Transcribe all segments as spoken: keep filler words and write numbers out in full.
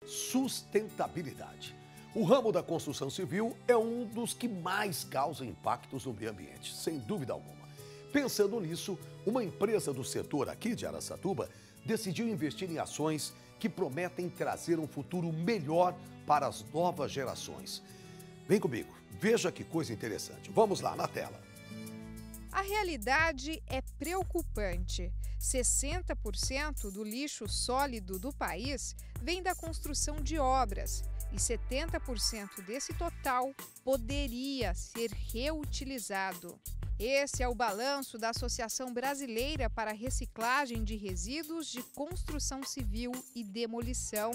Sustentabilidade. O ramo da construção civil é um dos que mais causa impactos no meio ambiente, sem dúvida alguma. Pensando nisso, uma empresa do setor aqui de Araçatuba decidiu investir em ações que prometem trazer um futuro melhor para as novas gerações. Vem comigo, veja que coisa interessante. Vamos lá, na tela. A realidade é preocupante. sessenta por cento do lixo sólido do país vem da construção de obras e setenta por cento desse total poderia ser reutilizado. Esse é o balanço da Associação Brasileira para a Reciclagem de Resíduos de Construção Civil e Demolição.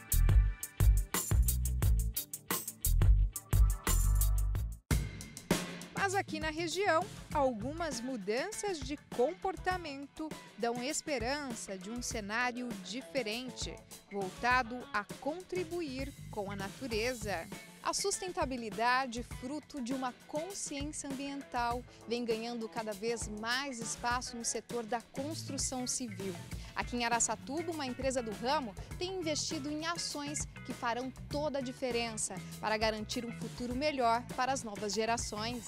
Mas aqui na região, algumas mudanças de comportamento dão esperança de um cenário diferente, voltado a contribuir com a natureza. A sustentabilidade, fruto de uma consciência ambiental, vem ganhando cada vez mais espaço no setor da construção civil. Aqui em Araçatuba, uma empresa do ramo tem investido em ações que farão toda a diferença para garantir um futuro melhor para as novas gerações.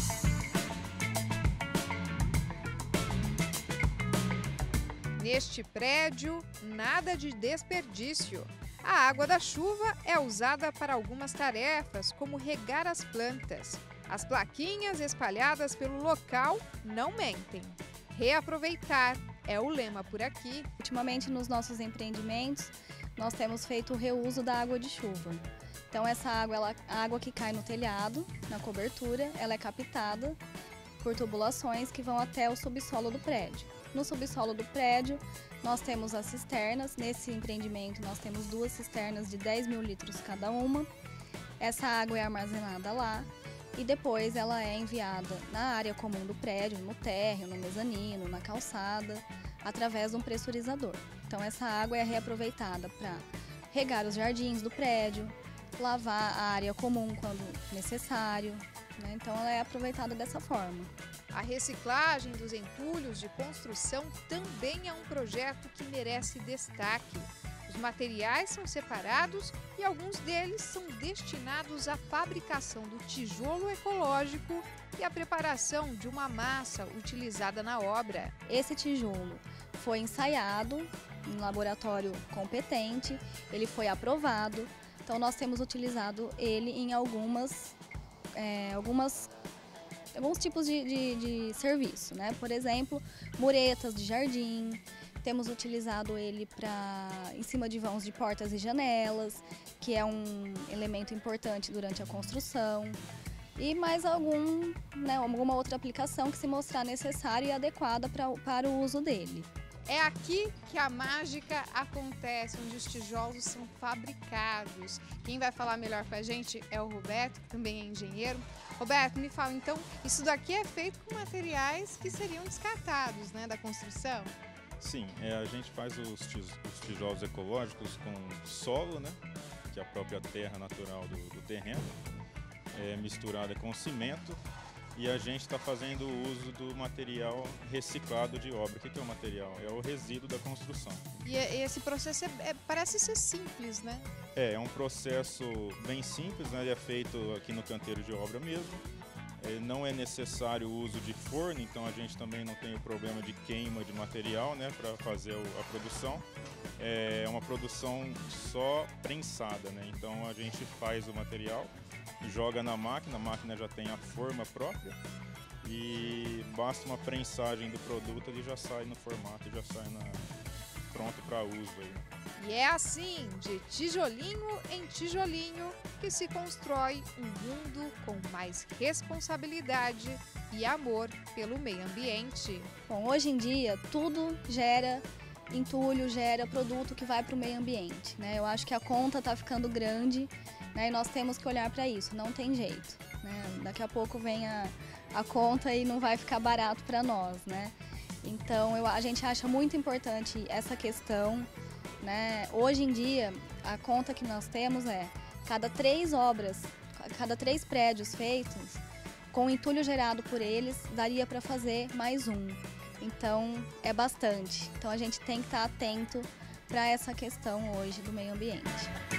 Neste prédio, nada de desperdício. A água da chuva é usada para algumas tarefas, como regar as plantas. As plaquinhas espalhadas pelo local não mentem. Reaproveitar é o lema por aqui. Ultimamente, nos nossos empreendimentos, nós temos feito o reuso da água de chuva. Então, essa água, ela, a água que cai no telhado, na cobertura, ela é captada por tubulações que vão até o subsolo do prédio. No subsolo do prédio, nós temos as cisternas. Nesse empreendimento, nós temos duas cisternas de dez mil litros cada uma. Essa água é armazenada lá e depois ela é enviada na área comum do prédio, no térreo, no mezanino, na calçada, através de um pressurizador. Então, essa água é reaproveitada para regar os jardins do prédio, lavar a área comum quando necessário, né? Então, ela é aproveitada dessa forma. A reciclagem dos entulhos de construção também é um projeto que merece destaque. Os materiais são separados e alguns deles são destinados à fabricação do tijolo ecológico e à preparação de uma massa utilizada na obra. Esse tijolo foi ensaiado em laboratório competente, ele foi aprovado, então nós temos utilizado ele em algumas, é, algumas alguns tipos de, de, de serviço, né? Por exemplo, muretas de jardim, temos utilizado ele para em cima de vãos de portas e janelas, que é um elemento importante durante a construção, e mais algum, né, alguma outra aplicação que se mostrar necessária e adequada pra, para o uso dele. É aqui que a mágica acontece, onde os tijolos são fabricados. Quem vai falar melhor com a gente é o Roberto, que também é engenheiro. Roberto, me fala então, isso daqui é feito com materiais que seriam descartados, né, da construção? Sim, é, a gente faz os, tis, os tijolos ecológicos com solo, né, que é a própria terra natural do, do terreno, é, misturada com cimento. E a gente está fazendo o uso do material reciclado de obra. O que é o material? É o resíduo da construção. E esse processo é, é, parece ser simples, né? É, é um processo bem simples, né? Ele é feito aqui no canteiro de obra mesmo. É, não é necessário o uso de forno, então a gente também não tem o problema de queima de material, né, para fazer a produção. É uma produção só prensada, né? Então a gente faz o material, joga na máquina, a máquina já tem a forma própria e basta uma prensagem do produto, ele já sai no formato, já sai na, pronto para uso aí. E é assim, de tijolinho em tijolinho, que se constrói um mundo com mais responsabilidade e amor pelo meio ambiente. Bom, hoje em dia tudo gera entulho, gera produto que vai para o meio ambiente, né? Eu acho que a conta está ficando grande, né? E nós temos que olhar para isso, não tem jeito, né? Daqui a pouco vem a, a conta e não vai ficar barato para nós, né? Então eu, a gente acha muito importante essa questão, né? Hoje em dia a conta que nós temos é cada três obras, cada três prédios feitos, com o entulho gerado por eles, daria para fazer mais um. Então é bastante. Então a gente tem que estar atento para essa questão hoje do meio ambiente.